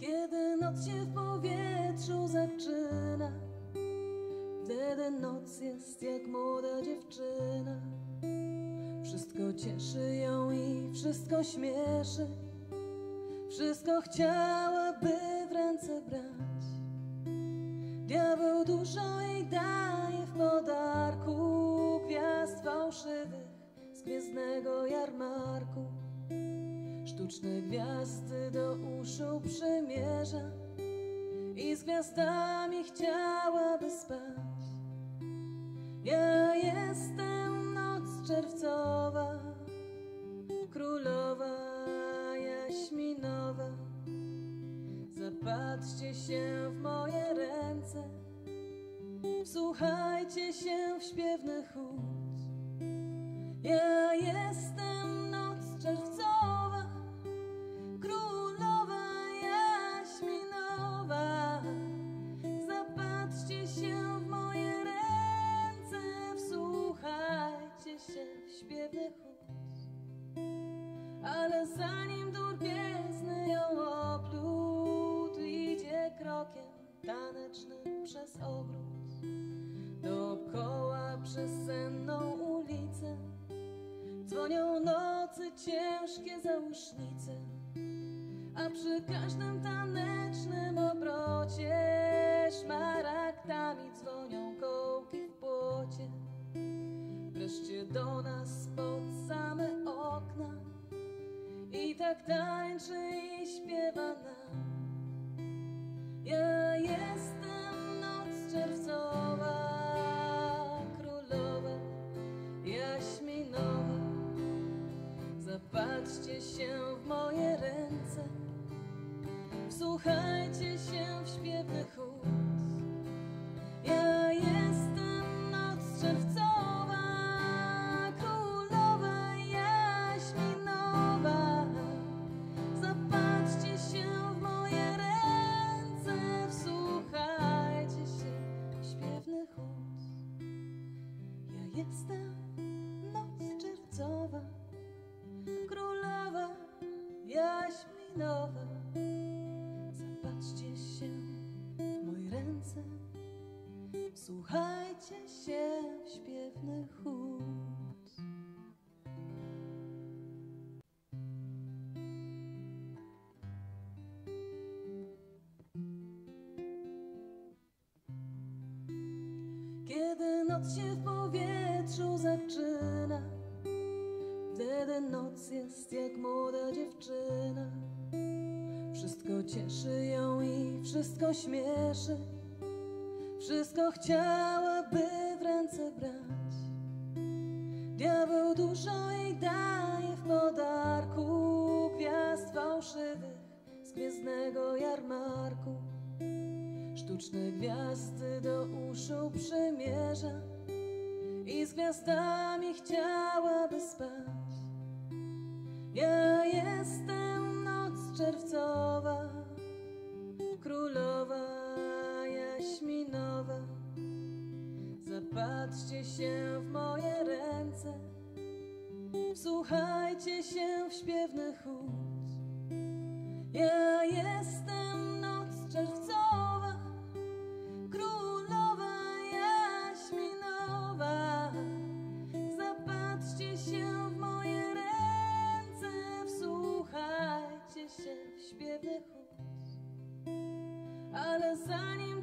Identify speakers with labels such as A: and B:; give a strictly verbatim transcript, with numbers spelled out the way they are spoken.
A: Kiedy noc się w powietrzu zaczyna, wtedy noc jest jak młoda dziewczyna. Wszystko cieszy ją i wszystko śmieszy, wszystko chciałaby w ręce brać. Diabeł dużo jej daje w podarku gwiazd fałszywych z gwiezdnego jarmarku. Sztuczne gwiazdy do uszu przymierza i z gwiazdami chciałaby spać. Ja jestem noc czerwcowa, królowa jaśminowa. Zapatrzcie się w moje ręce, wsłuchajcie się w śpiewny chód. Ja jestem noc czerwcowa, królowa jaśminowa. Zapatrzcie się w moje ręce, wsłuchajcie się w śpiewny chód. Ale zanim dur gwiezdny ją oplótł, idzie krokiem tanecznym przez ogród. Dookoła przez senną ulicę dzwonią nocy ciężkie zausznice, a przy każdym tanecznym obrocie szmaragdami dzwonią kołki w płocie. Wreszcie do nas pod same okna i tak tańczy i śpiewa nam. Ja jestem noc czerwcowa, królowa jaśminowa. Zapatrzcie się w moje ręce, wsłuchajcie się w śpiewny chód. Ja jestem noc czerwcowa, królowa jaśminowa. Zapatrzcie się w moje ręce, wsłuchajcie się w śpiewny chód. Ja jestem noc czerwcowa, królowa jaśminowa. Zapatrzcie się w moje ręce, wsłuchajcie się w śpiewny chód. Kiedy noc się w powietrzu zaczyna, wtedy noc jest jak młoda dziewczyna. Wszystko cieszy ją i wszystko śmieszy, wszystko chciałaby w ręce brać. Diabeł dużo jej daje w podarku gwiazd fałszywych z gwiezdnego jarmarku. Sztuczne gwiazdy do uszu przymierza i z gwiazdami chciałaby spać. Ja jestem noc czerwcowa, królowa jaśminowa. Zapatrzcie się w moje ręce, wsłuchajcie się w śpiewny chód. Ja jestem noc czerwcowa, królowa jaśminowa. Zapatrzcie się w moje ręce, wsłuchajcie się w śpiewny chód. Ale zanim